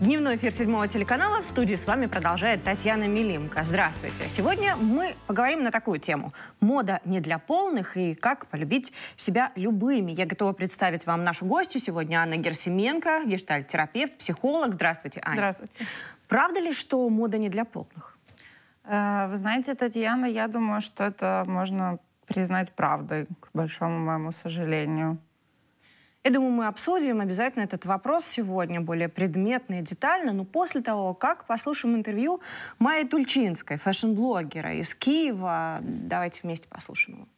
Дневной эфир 7-го телеканала. В студии с вами продолжает Татьяна Милимко. Здравствуйте. Сегодня мы поговорим на такую тему. Мода не для полных и как полюбить себя любыми. Я готова представить вам нашу гостью сегодня Анна Герасименко, гештальт-терапевт, психолог. Здравствуйте, Аня. Здравствуйте. Правда ли, что мода не для полных? Вы знаете, Татьяна, я думаю, что это можно признать правдой, к большому моему сожалению. Я думаю, мы обсудим обязательно этот вопрос сегодня более предметно и детально, но после того, как послушаем интервью Майи Тульчинской, фэшн-блогера из Киева. Давайте вместе послушаем его.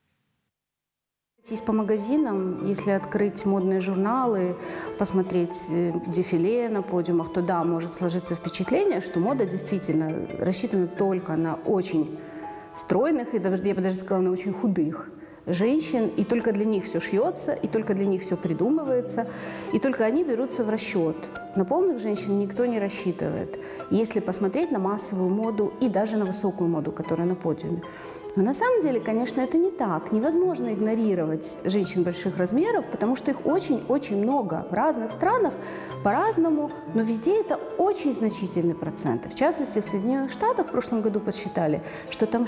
По магазинам, если открыть модные журналы, посмотреть дефиле на подиумах, то да, может сложиться впечатление, что мода действительно рассчитана только на очень стройных, и я бы даже сказала, на очень худых женщин, и только для них все шьется, и только для них все придумывается, и только они берутся в расчет. На полных женщин никто не рассчитывает, если посмотреть на массовую моду и даже на высокую моду, которая на подиуме. Но на самом деле, конечно, это не так. Невозможно игнорировать женщин больших размеров, потому что их очень-очень много. В разных странах по-разному, но везде это очень значительный процент. В частности, в Соединенных Штатах в прошлом году подсчитали, что там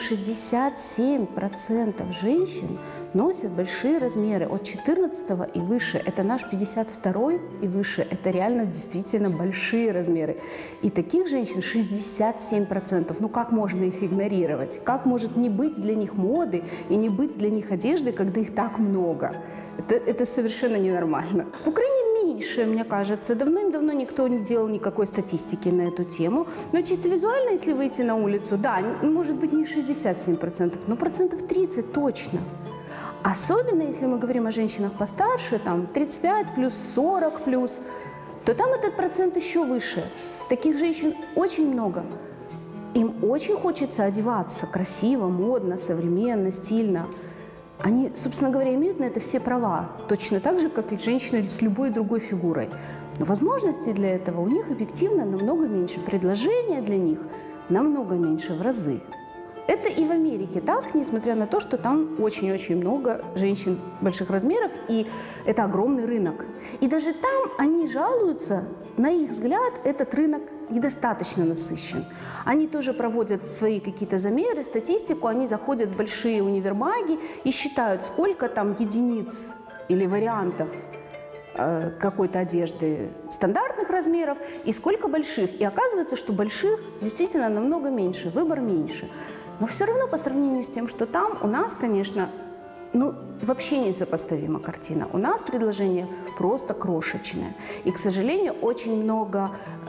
67% женщин носят большие размеры от 14 и выше. Это наш 52 и выше. Это реально действительно большие размеры. И таких женщин 67%. Ну как можно их игнорировать? Как может не быть для них моды и не быть для них одежды, когда их так много? Это совершенно ненормально. В Украине меньше, мне кажется. Давным-давно никто не делал никакой статистики на эту тему. Но чисто визуально, если выйти на улицу, да, может быть не 67%, но 30% точно. Особенно, если мы говорим о женщинах постарше, там 35 плюс, 40 плюс, то там этот процент еще выше. Таких женщин очень много. Им очень хочется одеваться красиво, модно, современно, стильно. Они, собственно говоря, имеют на это все права, точно так же, как и женщины с любой другой фигурой. Но возможностей для этого у них объективно намного меньше. Предложения для них намного меньше, в разы. Это и в Америке так, несмотря на то, что там очень-очень много женщин больших размеров, и это огромный рынок. И даже там они жалуются, на их взгляд, этот рынок недостаточно насыщен. Они тоже проводят свои какие-то замеры, статистику, они заходят в большие универмаги и считают, сколько там единиц или вариантов какой-то одежды стандартных размеров и сколько больших. И оказывается, что больших действительно намного меньше, выбор меньше. Но все равно по сравнению с тем, что там, у нас, конечно, вообще несопоставима картина. У нас предложение просто крошечное. И, к сожалению, очень много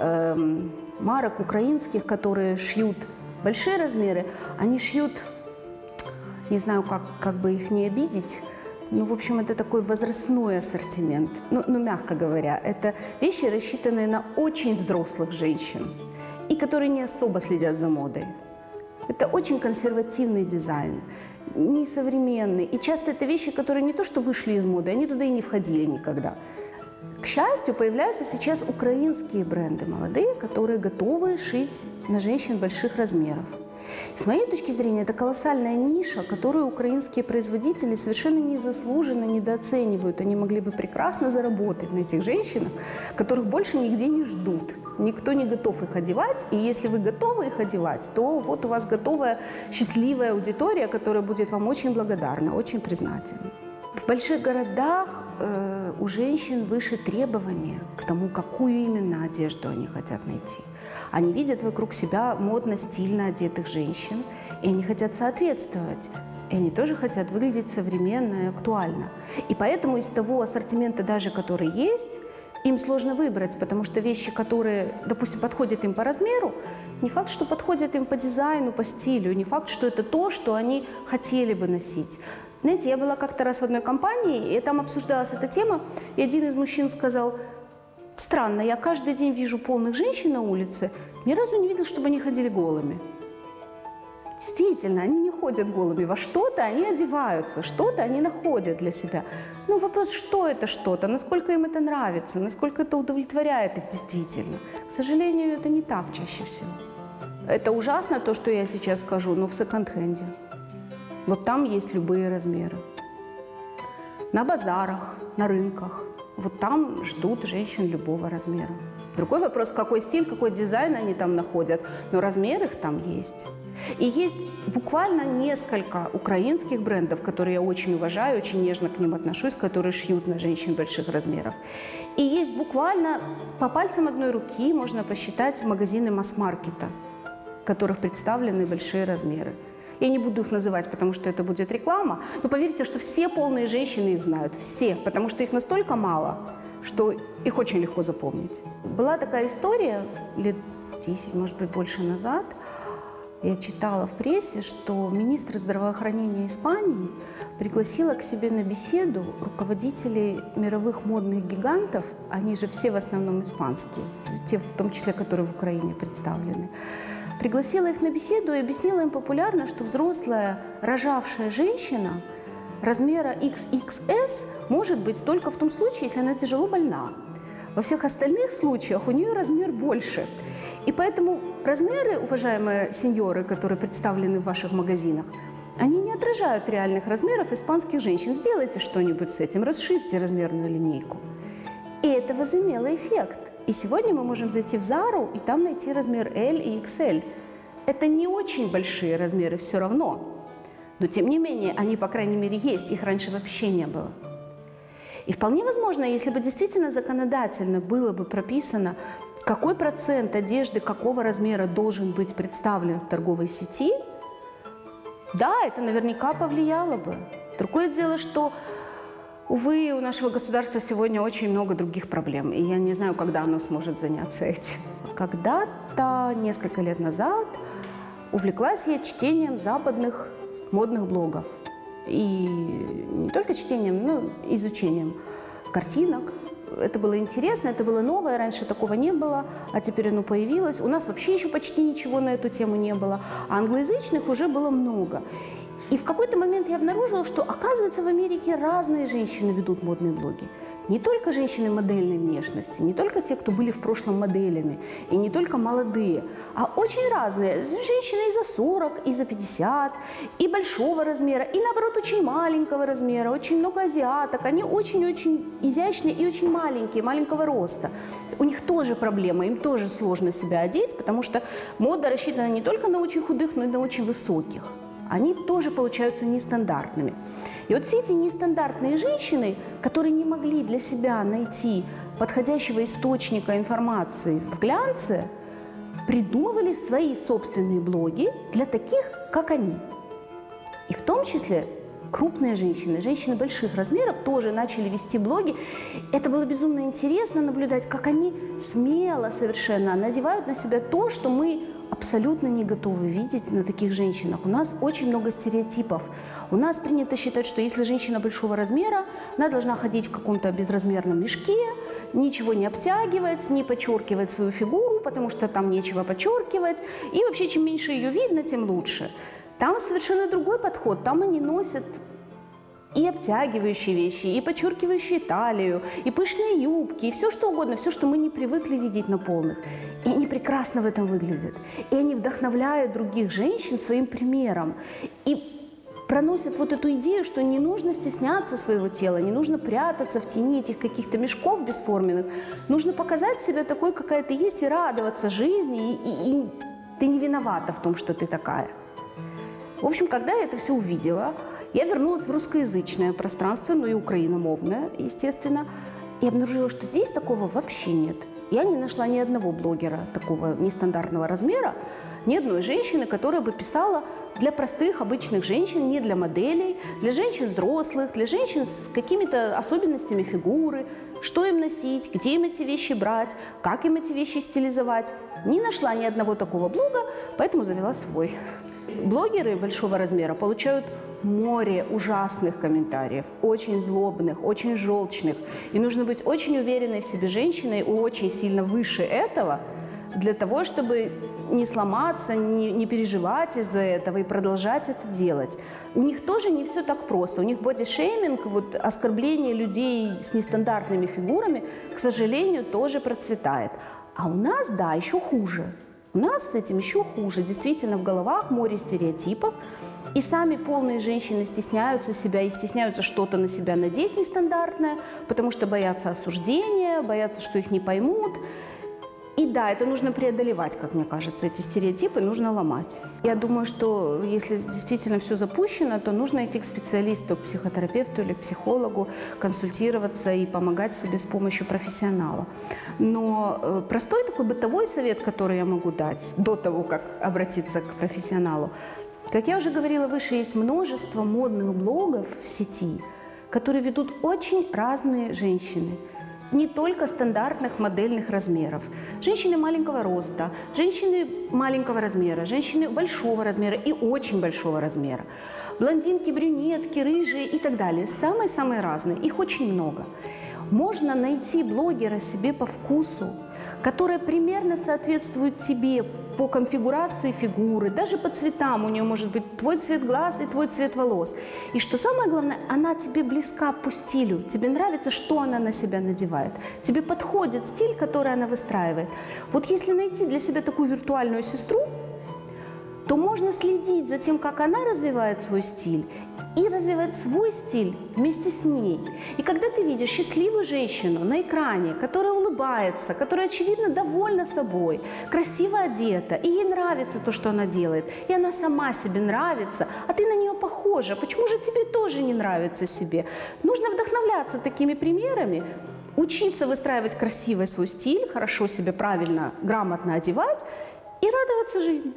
марок украинских, которые шьют большие размеры, они шьют, не знаю, как бы их не обидеть, в общем, это такой возрастной ассортимент, мягко говоря. Это вещи, рассчитанные на очень взрослых женщин и которые не особо следят за модой. Это очень консервативный дизайн, несовременный. И часто это вещи, которые не то что вышли из моды, они туда и не входили никогда. К счастью, появляются сейчас украинские бренды молодые, которые готовы шить на женщин больших размеров. С моей точки зрения, это колоссальная ниша, которую украинские производители совершенно незаслуженно недооценивают. Они могли бы прекрасно заработать на этих женщинах, которых больше нигде не ждут. Никто не готов их одевать, и если вы готовы их одевать, то вот у вас готовая счастливая аудитория, которая будет вам очень благодарна, очень признательна. В больших городах у женщин выше требования к тому, какую именно одежду они хотят найти. Они видят вокруг себя модно, стильно одетых женщин, и они хотят соответствовать. И они тоже хотят выглядеть современно и актуально. И поэтому из того ассортимента даже, который есть, им сложно выбрать, потому что вещи, которые, допустим, подходят им по размеру, не факт, что подходят им по дизайну, по стилю, не факт, что это то, что они хотели бы носить. Знаете, я была как-то раз в одной компании, и там обсуждалась эта тема, и один из мужчин сказал: странно, я каждый день вижу полных женщин на улице, ни разу не видел, чтобы они ходили голыми. Действительно, они не ходят голыми, во что-то они одеваются, что-то они находят для себя. Вопрос, что это что-то, насколько им это нравится, насколько это удовлетворяет их действительно. К сожалению, это не так чаще всего. Это ужасно, то, что я сейчас скажу, но в секонд-хенде. Вот там есть любые размеры. На базарах, на рынках. Вот там ждут женщин любого размера. Другой вопрос, какой стиль, какой дизайн они там находят, но размер их там есть. И есть буквально несколько украинских брендов, которые я очень уважаю, очень нежно к ним отношусь, которые шьют на женщин больших размеров. И есть буквально по пальцам одной руки можно посчитать магазины масс-маркета, в которых представлены большие размеры. Я не буду их называть, потому что это будет реклама, но поверьте, что все полные женщины их знают, все, потому что их настолько мало, что их очень легко запомнить. Была такая история лет 10, может быть, больше назад. Я читала в прессе, что министр здравоохранения Испании пригласила к себе на беседу руководителей мировых модных гигантов, они же все в основном испанские, те, в том числе, которые в Украине представлены. Пригласила их на беседу и объяснила им популярно, что взрослая рожавшая женщина размера XXS может быть только в том случае, если она тяжело больна. Во всех остальных случаях у нее размер больше. И поэтому размеры, уважаемые сеньоры, которые представлены в ваших магазинах, они не отражают реальных размеров испанских женщин. Сделайте что-нибудь с этим, расширьте размерную линейку. И это возымело эффект. И сегодня мы можем зайти в Зару и там найти размер L и XL. Это не очень большие размеры все равно. Но тем не менее, они, по крайней мере, есть. Их раньше вообще не было. И вполне возможно, если бы действительно законодательно было бы прописано, какой процент одежды какого размера должен быть представлен в торговой сети, да, это наверняка повлияло бы. Другое дело, что, увы, у нашего государства сегодня очень много других проблем, и я не знаю, когда оно сможет заняться этим. Когда-то, несколько лет назад, увлеклась я чтением западных модных блогов. И не только чтением, но и изучением картинок. Это было интересно, это было новое, раньше такого не было, а теперь оно появилось. У нас вообще еще почти ничего на эту тему не было, а англоязычных уже было много. И в какой-то момент я обнаружила, что, оказывается, в Америке разные женщины ведут модные блоги. Не только женщины модельной внешности, не только те, кто были в прошлом моделями, и не только молодые, а очень разные. Женщины и за 40, и за 50, и большого размера, и, наоборот, очень маленького размера. Очень много азиаток. Они очень-очень изящные и очень маленькие, маленького роста. У них тоже проблема, им тоже сложно себя одеть, потому что мода рассчитана не только на очень худых, но и на очень высоких. Они тоже получаются нестандартными. И вот все эти нестандартные женщины, которые не могли для себя найти подходящего источника информации в глянце, придумывали свои собственные блоги для таких, как они. И в том числе крупные женщины, женщины больших размеров тоже начали вести блоги. Это было безумно интересно наблюдать, как они смело совершенно надевают на себя то, что мы абсолютно не готовы видеть на таких женщинах. У нас очень много стереотипов. У нас принято считать, что если женщина большого размера, она должна ходить в каком-то безразмерном мешке, ничего не обтягивать, не подчеркивать свою фигуру, потому что там нечего подчеркивать. И вообще, чем меньше ее видно, тем лучше. Там совершенно другой подход. Там они носят и обтягивающие вещи, и подчеркивающие талию, и пышные юбки, и все что угодно, все, что мы не привыкли видеть на полных. И они прекрасно в этом выглядят. И они вдохновляют других женщин своим примером. И проносят вот эту идею, что не нужно стесняться своего тела, не нужно прятаться в тени этих каких-то мешков бесформенных. Нужно показать себя такой, какая ты есть, и радоваться жизни, и ты не виновата в том, что ты такая. В общем, когда я это все увидела, я вернулась в русскоязычное пространство, ну и украиномовное, естественно, и обнаружила, что здесь такого вообще нет. Я не нашла ни одного блогера такого нестандартного размера, ни одной женщины, которая бы писала для простых, обычных женщин, не для моделей, для женщин взрослых, для женщин с какими-то особенностями фигуры, что им носить, где им эти вещи брать, как им эти вещи стилизовать. Не нашла ни одного такого блога, поэтому завела свой. Блогеры большого размера получают море ужасных комментариев, очень злобных, очень желчных. И нужно быть очень уверенной в себе женщиной, очень сильно выше этого, для того, чтобы не сломаться, не переживать из-за этого и продолжать это делать. У них тоже не все так просто. У них бодишейминг, вот оскорбление людей с нестандартными фигурами, к сожалению, тоже процветает. А у нас, да, еще хуже. У нас с этим еще хуже. Действительно, в головах море стереотипов. И сами полные женщины стесняются себя и стесняются что-то на себя надеть нестандартное, потому что боятся осуждения, боятся, что их не поймут. И да, это нужно преодолевать, как мне кажется, эти стереотипы нужно ломать. Я думаю, что если действительно все запущено, то нужно идти к специалисту, к психотерапевту или к психологу, консультироваться и помогать себе с помощью профессионала. Но простой такой бытовой совет, который я могу дать до того, как обратиться к профессионалу, как я уже говорила выше, есть множество модных блогов в сети, которые ведут очень разные женщины. Не только стандартных модельных размеров. Женщины маленького роста, женщины маленького размера, женщины большого размера и очень большого размера. Блондинки, брюнетки, рыжие и так далее. Самые-самые разные. Их очень много. Можно найти блогера себе по вкусу, которая примерно соответствует тебе по конфигурации фигуры, даже по цветам. У нее может быть твой цвет глаз и твой цвет волос. И что самое главное, она тебе близка по стилю. Тебе нравится, что она на себя надевает. Тебе подходит стиль, который она выстраивает. Вот если найти для себя такую виртуальную сестру, то можно следить за тем, как она развивает свой стиль, и развивать свой стиль вместе с ней. И когда ты видишь счастливую женщину на экране, которая улыбается, которая, очевидно, довольна собой, красиво одета, и ей нравится то, что она делает, и она сама себе нравится, а ты на нее похожа, почему же тебе тоже не нравится себе? Нужно вдохновляться такими примерами, учиться выстраивать красивый свой стиль, хорошо себя правильно, грамотно одевать и радоваться жизни.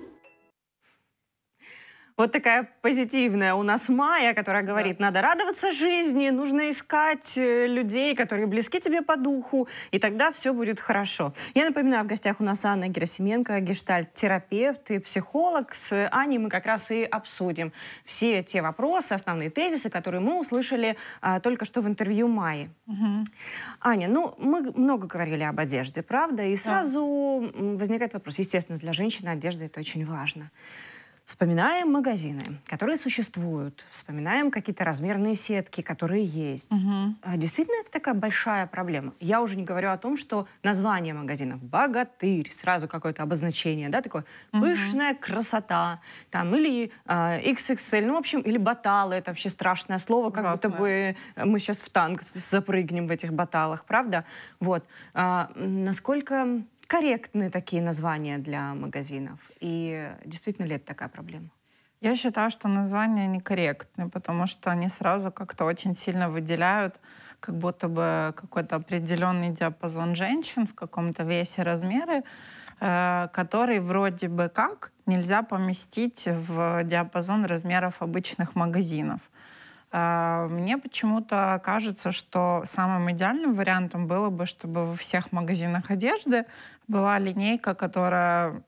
Вот такая позитивная у нас Майя, которая говорит, надо радоваться жизни, нужно искать людей, которые близки тебе по духу, и тогда все будет хорошо. Я напоминаю, в гостях у нас Анна Герасименко, гештальт-терапевт и психолог. С Аней мы как раз и обсудим все те вопросы, основные тезисы, которые мы услышали только что в интервью Майи. Аня, ну, мы много говорили об одежде, правда? И сразу возникает вопрос. Естественно, для женщины одежда — это очень важно. Вспоминаем магазины, которые существуют, вспоминаем какие-то размерные сетки, которые есть. Действительно, это такая большая проблема. Я уже не говорю о том, что название магазинов «Богатырь», сразу какое-то обозначение, да, такое «пышная красота», там, или XXL, ну, в общем, или «баталы», это вообще страшное слово, как будто бы мы сейчас в танк запрыгнем в этих баталах, правда? Вот. Насколько корректны такие названия для магазинов? И действительно ли это такая проблема? Я считаю, что названия некорректны, потому что они сразу как-то очень сильно выделяют как будто бы какой-то определенный диапазон женщин в каком-то весе, размере, который вроде бы как нельзя поместить в диапазон размеров обычных магазинов. Мне почему-то кажется, что самым идеальным вариантом было бы, чтобы во всех магазинах одежды была линейка, которая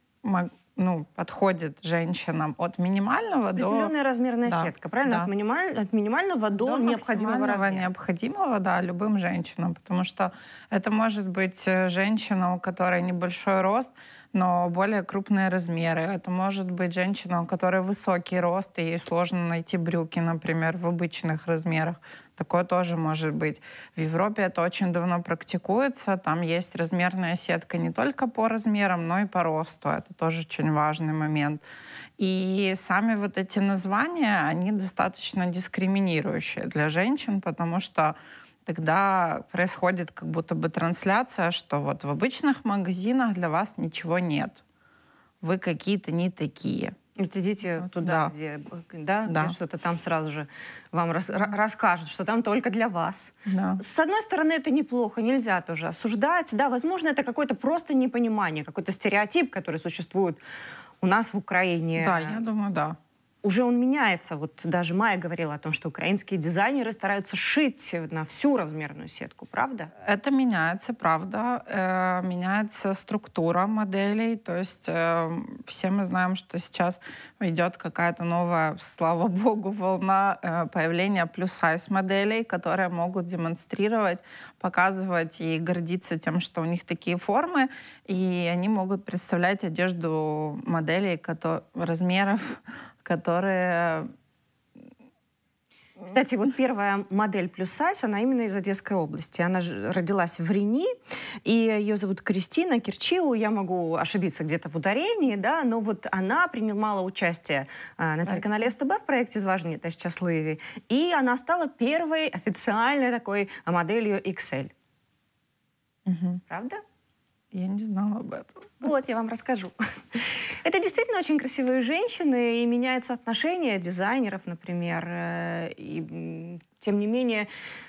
подходит женщинам от минимального до... Определенная размерная сетка, правильно? Да. От минимального до необходимого размера. Необходимого, да, любым женщинам. Потому что это может быть женщина, у которой небольшой рост, но более крупные размеры. Это может быть женщина, у которой высокий рост, и ей сложно найти брюки, например, в обычных размерах. Такое тоже может быть. В Европе это очень давно практикуется. Там есть размерная сетка не только по размерам, но и по росту. Это тоже очень важный момент. И сами вот эти названия, они достаточно дискриминирующие для женщин, потому что тогда происходит как будто бы трансляция, что вот в обычных магазинах для вас ничего нет. Вы какие-то не такие. Вот идите туда, где что-то там сразу же вам расскажут, что там только для вас. Да. С одной стороны, это неплохо, нельзя тоже осуждать. Да, возможно, это какое-то просто непонимание, какой-то стереотип, который существует у нас в Украине. Да, я думаю, да. Уже он меняется. Вот даже Майя говорила о том, что украинские дизайнеры стараются шить на всю размерную сетку, правда? Это меняется, правда. Меняется структура моделей. То есть все мы знаем, что сейчас идет какая-то новая, слава богу, волна появления плюс-сайз моделей, которые могут демонстрировать, показывать и гордиться тем, что у них такие формы. И они могут представлять одежду моделей размеров, которые... Кстати, вот первая модель плюс-сайз, она именно из Одесской области. Она родилась в Рени, и ее зовут Кристина Кирчиу. Я могу ошибиться где-то в ударении, да, но вот она принимала участие на телеканале СТБ в проекте «Зважні та щасливі», и она стала первой официальной такой моделью XL. Правда? Я не знала об этом. Вот, я вам расскажу. Это действительно очень красивые женщины, и меняется отношение дизайнеров, например. И, тем не менее,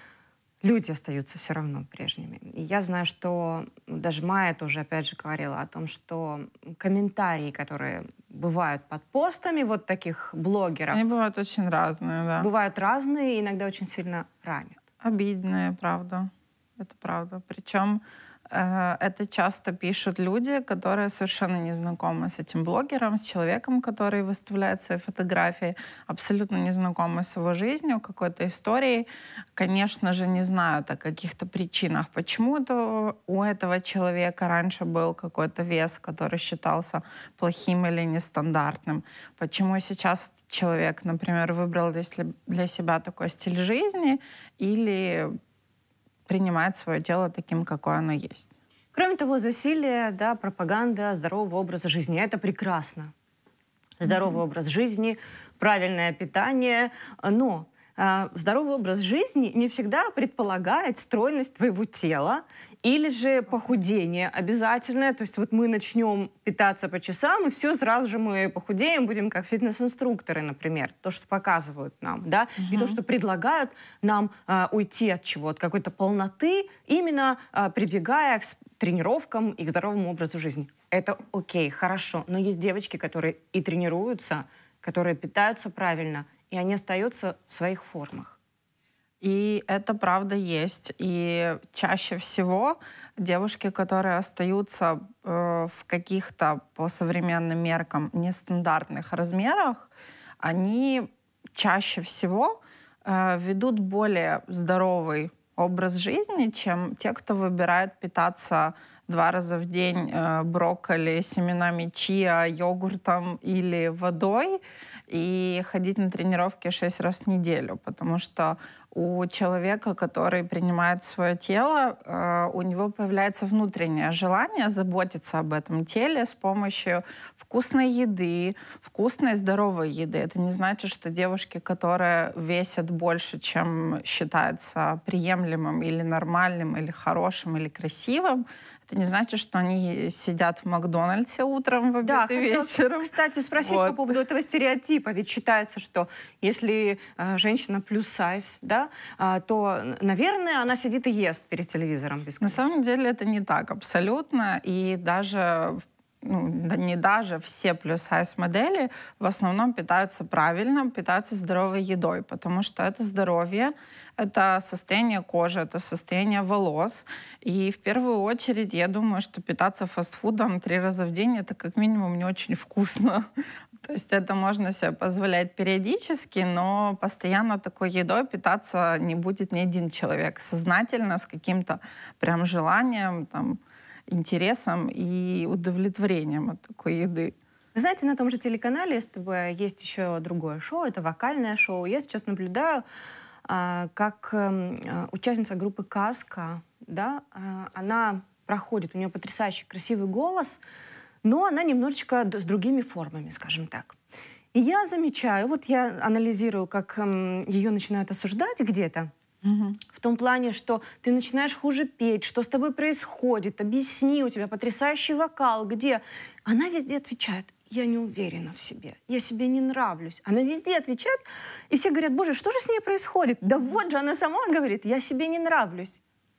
люди остаются все равно прежними. И я знаю, что даже Майя тоже, опять же, говорила о том, что комментарии, которые бывают под постами вот таких блогеров, Они бывают очень разные, да. бывают разные и иногда очень сильно ранят. Обидные, правда. Это правда. Причем это часто пишут люди, которые совершенно не знакомы с этим блогером, с человеком, который выставляет свои фотографии, абсолютно не знакомы с его жизнью, какой-то историей. Конечно же, не знают о каких-то причинах, почему это у этого человека раньше был какой-то вес, который считался плохим или нестандартным. Почему сейчас человек, например, выбрал для себя такой стиль жизни или принимать свое тело таким, какое оно есть. Кроме того, засилие, да, пропаганда здорового образа жизни. Это прекрасно. Здоровый образ жизни, правильное питание. Но здоровый образ жизни не всегда предполагает стройность твоего тела или же похудение обязательное. То есть вот мы начнем питаться по часам, и все, сразу же мы похудеем, будем как фитнес-инструкторы, например. То, что показывают нам, да, и то, что предлагают нам уйти от чего-то, от какой-то полноты, именно прибегая к тренировкам и к здоровому образу жизни. Это окей, хорошо. Но есть девочки, которые и тренируются, которые питаются правильно, и они остаются в своих формах. И это правда есть. И чаще всего девушки, которые остаются в каких-то по современным меркам нестандартных размерах, они чаще всего ведут более здоровый образ жизни, чем те, кто выбирает питаться 2 раза в день брокколи, семенами чиа, йогуртом или водой и ходить на тренировки 6 раз в неделю. Потому что у человека, который принимает свое тело, у него появляется внутреннее желание заботиться об этом теле с помощью вкусной еды, вкусной здоровой еды. Это не значит, что девушки, которые весят больше, чем считается приемлемым или нормальным, или хорошим, или красивым, это не значит, что они сидят в Макдональдсе утром, в обед и вечером. Кстати, спросить по поводу этого стереотипа. Ведь считается, что если женщина плюс сайз, да, то, наверное, она сидит и ест перед телевизором. На самом деле это не так абсолютно. И даже все плюс-сайз модели в основном питаются правильно, питаются здоровой едой, потому что это здоровье, это состояние кожи, это состояние волос. И в первую очередь, я думаю, что питаться фастфудом 3 раза в день — это как минимум не очень вкусно. То есть это можно себе позволять периодически, но постоянно такой едой питаться не будет ни один человек сознательно, с каким-то прям желанием, там, интересом и удовлетворением от такой еды. Вы знаете, на том же телеканале СТБ есть еще другое шоу, это вокальное шоу. Я сейчас наблюдаю, как участница группы «Казка», да, она проходит, у нее потрясающий красивый голос, но она немножечко с другими формами, скажем так. И я замечаю, вот я анализирую, как ее начинают осуждать где-то, в том плане, что ты начинаешь хуже петь, что с тобой происходит, объясни, у тебя потрясающий вокал, где? Она везде отвечает: я не уверена в себе, я себе не нравлюсь. Она везде отвечает, и все говорят: боже, что же с ней происходит? Да вот же она сама говорит: я себе не нравлюсь.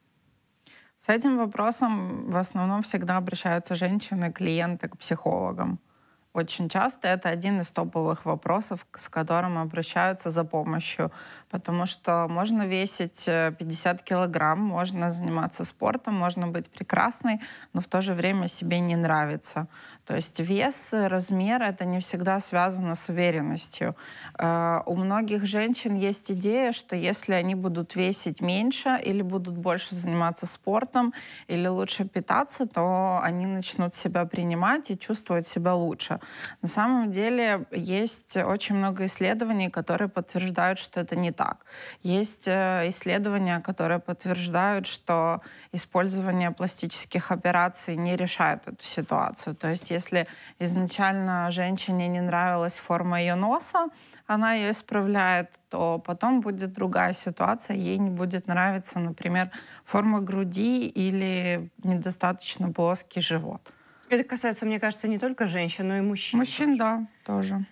С этим вопросом в основном всегда обращаются женщины, клиенты к психологам. Очень часто это один из топовых вопросов, с которым обращаются за помощью, потому что можно весить 50 килограмм, можно заниматься спортом, можно быть прекрасной, но в то же время себе не нравится. То есть вес, размер — это не всегда связано с уверенностью. У многих женщин есть идея, что если они будут весить меньше или будут больше заниматься спортом, или лучше питаться, то они начнут себя принимать и чувствовать себя лучше. На самом деле есть очень много исследований, которые подтверждают, что это не так. Есть исследования, которые подтверждают, что использование пластических операций не решает эту ситуацию. То есть если изначально женщине не нравилась форма ее носа, она ее исправляет, то потом будет другая ситуация, ей не будет нравиться, например, форма груди или недостаточно плоский живот. Это касается, мне кажется, не только женщин, но и мужчин. Мужчин, да, тоже.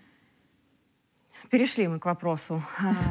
Перешли мы к вопросу,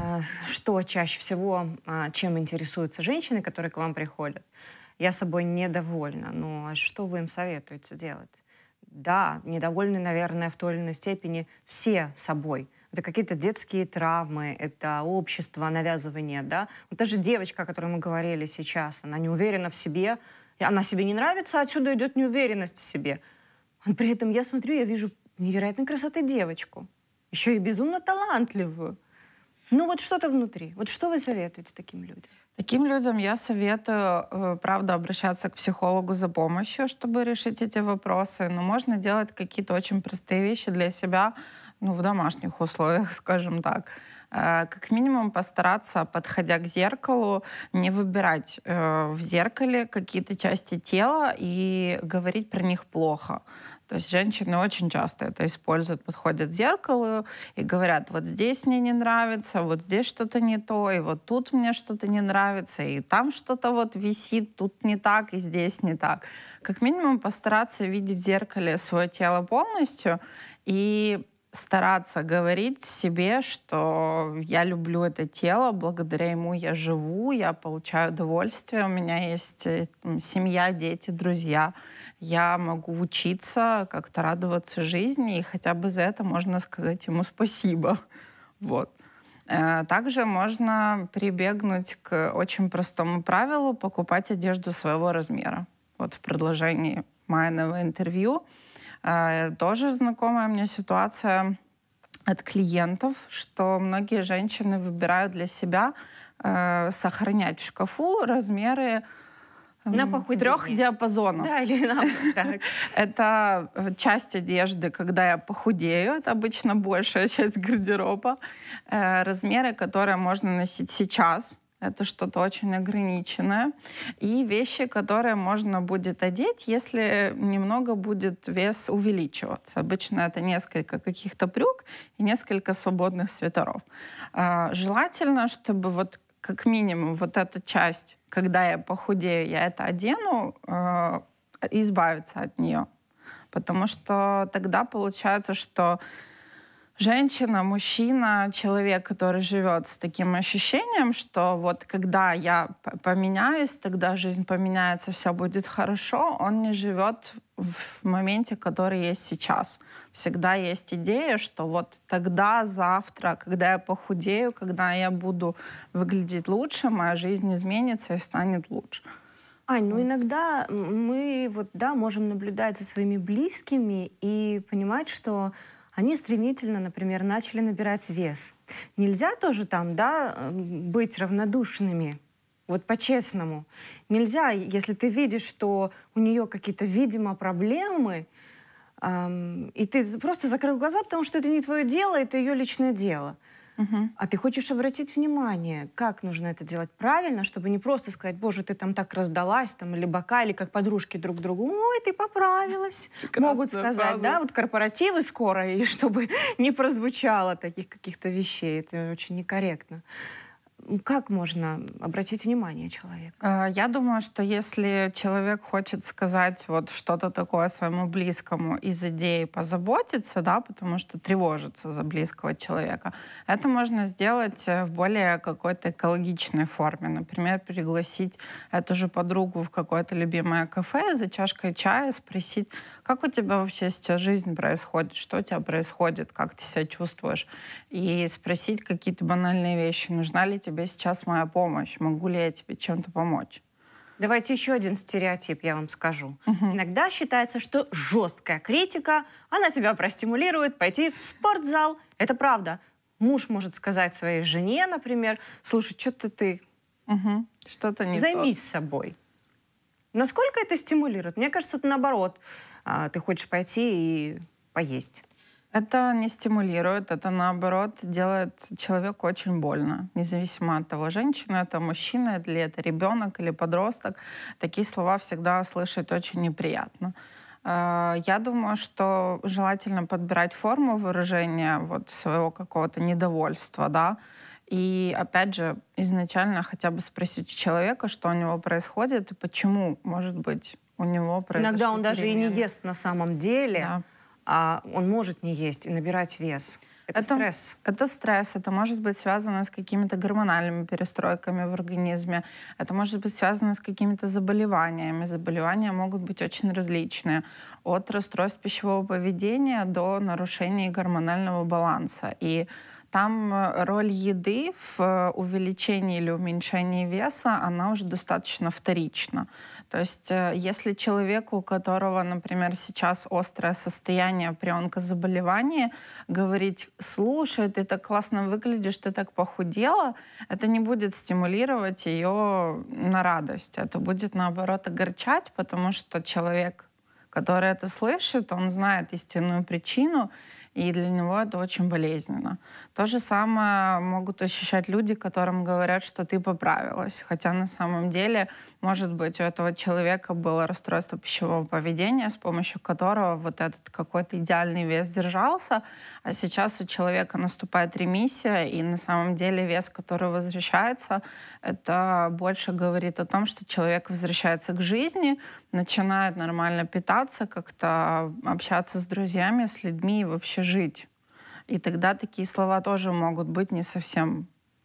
что чаще всего, чем интересуются женщины, которые к вам приходят. Я собой недовольна, но что вы им советуете делать? Да, недовольны, наверное, в той или иной степени все собой. Это какие-то детские травмы, это общество, навязывание, да. Вот та же девочка, о которой мы говорили сейчас, она не уверена в себе, и она себе не нравится, отсюда идет неуверенность в себе. А при этом я смотрю, я вижу невероятной красоты девочку, еще и безумно талантливую. Ну вот что-то внутри. Вот что вы советуете таким людям? Таким людям я советую, правда, обращаться к психологу за помощью, чтобы решить эти вопросы. Но можно делать какие-то очень простые вещи для себя, ну, в домашних условиях, скажем так. Как минимум постараться, подходя к зеркалу, не выбирать в зеркале какие-то части тела и говорить про них плохо. То есть женщины очень часто это используют, подходят к зеркалу и говорят, вот здесь мне не нравится, вот здесь что-то не то, и вот тут мне что-то не нравится, и там что-то вот висит, тут не так, и здесь не так. Как минимум постараться видеть в зеркале свое тело полностью и стараться говорить себе, что я люблю это тело, благодаря ему я живу, я получаю удовольствие, у меня есть семья, дети, друзья. Я могу учиться, как-то радоваться жизни, и хотя бы за это можно сказать ему спасибо. Вот. Также можно прибегнуть к очень простому правилу — покупать одежду своего размера. Вот в продолжении Майиного интервью тоже знакомая мне ситуация от клиентов, что многие женщины выбирают для себя сохранять в шкафу размеры на 3 диапазонов. Да, или так. Это часть одежды, когда я похудею, это обычно большая часть гардероба. Размеры, которые можно носить сейчас, это что-то очень ограниченное. И вещи, которые можно будет одеть, если немного будет вес увеличиваться. Обычно это несколько каких-то брюк и несколько свободных свитеров. Желательно, чтобы вот как минимум вот эта часть, когда я похудею, я это одену, избавиться от нее. Потому что тогда получается, что женщина, мужчина, человек, который живет с таким ощущением, что вот когда я поменяюсь, тогда жизнь поменяется, все будет хорошо, он не живет в моменте, который есть сейчас. Всегда есть идея, что вот тогда, завтра, когда я похудею, когда я буду выглядеть лучше, моя жизнь изменится и станет лучше. Ань, ну иногда мы вот, да, можем наблюдать за своими близкими и понимать, что они стремительно, например, начали набирать вес. Нельзя тоже там, да, быть равнодушными, вот по-честному. Нельзя, если ты видишь, что у нее какие-то, видимо, проблемы, и ты просто закрыл глаза, потому что это не твое дело, это ее личное дело. А ты хочешь обратить внимание, как нужно это делать правильно, чтобы не просто сказать, боже, ты там так раздалась, там, или бока, или как подружки друг к другу, ой, ты поправилась. Могут сказать, фраза. да, вот корпоративы скоро, и чтобы не прозвучало таких каких-то вещей, это очень некорректно. Как можно обратить внимание человека? Я думаю, что если человек хочет сказать вот что-то такое своему близкому из идеи позаботиться, да, потому что тревожится за близкого человека, это можно сделать в более какой-то экологичной форме. Например, пригласить эту же подругу в какое-то любимое кафе за чашкой чая, спросить, как у тебя вообще сейчас жизнь происходит, что у тебя происходит, как ты себя чувствуешь, и спросить какие-то банальные вещи. Нужна ли тебе сейчас моя помощь? Могу ли я тебе чем-то помочь? Давайте еще один стереотип я вам скажу. Иногда считается, что жесткая критика, она тебя простимулирует пойти в спортзал. Это правда. Муж может сказать своей жене, например, слушай, что-то ты Что-то не займись собой. Насколько это стимулирует? Мне кажется, это наоборот. Ты хочешь пойти и поесть. Это не стимулирует, это наоборот делает человеку очень больно. Независимо от того, женщина это, мужчина или это ребенок или подросток. Такие слова всегда слышать очень неприятно. Я думаю, что желательно подбирать форму выражения вот своего какого-то недовольства, да, и опять же изначально хотя бы спросить у человека, что у него происходит и почему, может быть, у него произошли Иногда он даже и не перемены. ест на самом деле, Да. а он может не есть и набирать вес. Это стресс. Это стресс, это может быть связано с какими-то гормональными перестройками в организме, это может быть связано с какими-то заболеваниями. Заболевания могут быть очень различные, от расстройств пищевого поведения до нарушений гормонального баланса. И там роль еды в увеличении или уменьшении веса, она уже достаточно вторична. То есть если человеку, у которого, например, сейчас острое состояние при онкозаболевании, говорить: слушай, ты так классно выглядишь, ты так похудела, это не будет стимулировать ее на радость. Это будет, наоборот, огорчать, потому что человек, который это слышит, он знает истинную причину, и для него это очень болезненно. То же самое могут ощущать люди, которым говорят, что ты поправилась. Хотя на самом деле, может быть, у этого человека было расстройство пищевого поведения, с помощью которого вот этот какой-то идеальный вес держался, а сейчас у человека наступает ремиссия, и на самом деле вес, который возвращается, это больше говорит о том, что человек возвращается к жизни, начинает нормально питаться, как-то общаться с друзьями, с людьми и вообще жить. И тогда такие слова тоже могут быть не совсем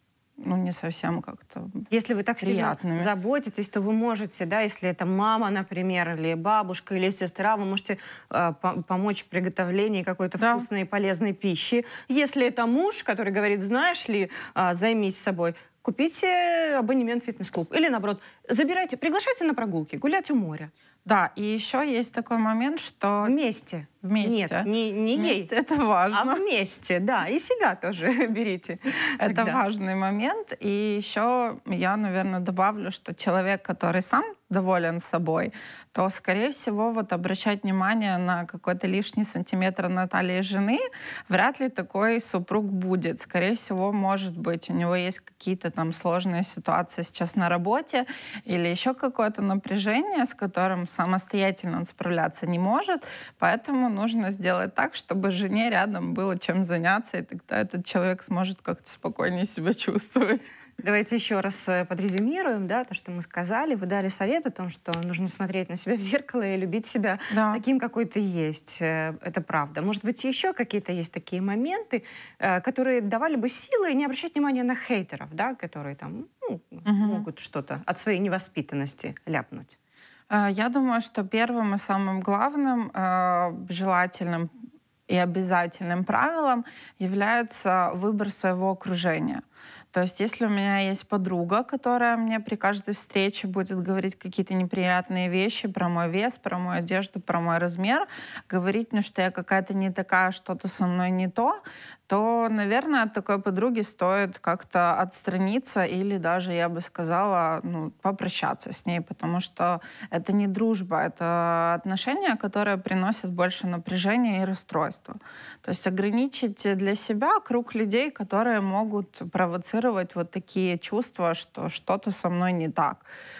как-то Если вы так приятными. сильно заботитесь, то вы можете, да, если это мама, например, или бабушка, или сестра, вы можете помочь в приготовлении какой-то вкусной и полезной пищи. Если это муж, который говорит: знаешь ли, займись собой, купите абонемент в фитнес-клуб. Или, наоборот, приглашайте на прогулки, гулять у моря. Да, и еще есть такой момент, что Вместе. вместе. Нет, не ей, Вместе это важно. а вместе, да. И себя тоже берите. Это тогда. важный момент. И еще я, наверное, добавлю, что человек, который сам доволен собой, то, скорее всего, вот обращать внимание на какой-то лишний сантиметр на талии жены вряд ли такой супруг будет. Скорее всего, может быть, у него есть какие-то там сложные ситуации сейчас на работе или еще какое-то напряжение, с которым самостоятельно он справляться не может. Поэтому нужно сделать так, чтобы жене рядом было чем заняться, и тогда этот человек сможет как-то спокойнее себя чувствовать. Давайте еще раз подрезюмируем, да, то, что мы сказали. Вы дали совет о том, что нужно смотреть на себя в зеркало и любить себя таким, какой ты есть. Это правда. Может быть, еще какие-то есть такие моменты, которые давали бы силы, и не обращать внимания на хейтеров, да, которые там могут что-то от своей невоспитанности ляпнуть. Я думаю, что первым и самым главным желательным и обязательным правилом является выбор своего окружения. То есть если у меня есть подруга, которая мне при каждой встрече будет говорить какие-то неприятные вещи про мой вес, про мою одежду, про мой размер, говорить мне, что я какая-то не такая, что-то со мной не то, наверное, от такой подруги стоит как-то отстраниться или даже, я бы сказала, попрощаться с ней, потому что это не дружба, это отношения, которые приносят больше напряжения и расстройства. То есть ограничить для себя круг людей, которые могут провоцировать вот такие чувства, что что-то со мной не так.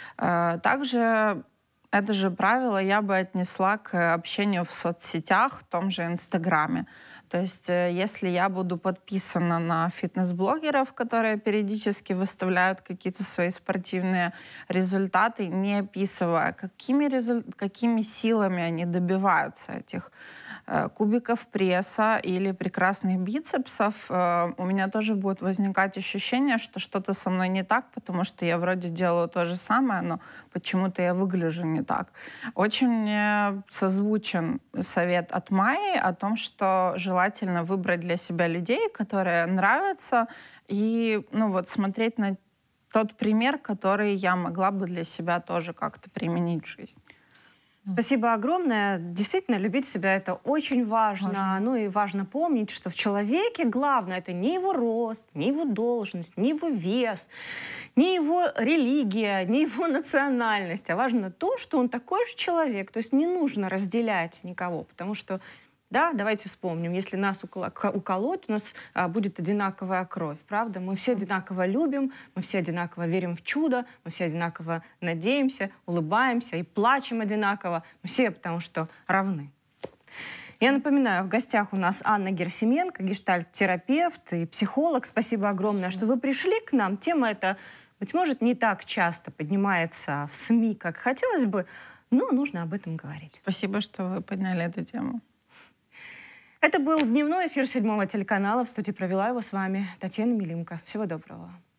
Также это же правило я бы отнесла к общению в соцсетях, в том же Инстаграме. То есть если я буду подписана на фитнес-блогеров, которые периодически выставляют какие-то свои спортивные результаты, не описывая, какими силами они добиваются этих кубиков пресса или прекрасных бицепсов, у меня тоже будет возникать ощущение, что что-то со мной не так, потому что я вроде делаю то же самое, но почему-то я выгляжу не так. Очень мне созвучен совет от Майи о том, что желательно выбрать для себя людей, которые нравятся, и смотреть на тот пример, который я могла бы для себя тоже как-то применить в жизни. Спасибо огромное. Действительно, любить себя — это очень важно. Ну и важно помнить, что в человеке главное — это не его рост, не его должность, не его вес, не его религия, не его национальность. А важно то, что он такой же человек. То есть не нужно разделять никого, потому что Да, давайте вспомним, если нас уколоть, у нас будет одинаковая кровь, правда? Мы все одинаково любим, мы все одинаково верим в чудо, мы все одинаково надеемся, улыбаемся и плачем одинаково. Мы все потому что равны. Я напоминаю, в гостях у нас Анна Герасименко, гештальт-терапевт и психолог. Спасибо огромное, что вы пришли к нам. Тема эта, быть может, не так часто поднимается в СМИ, как хотелось бы, но нужно об этом говорить. Спасибо, что вы подняли эту тему. Это был дневной эфир 7-го телеканала. В студии провела его с вами Татьяна Милимко. Всего доброго.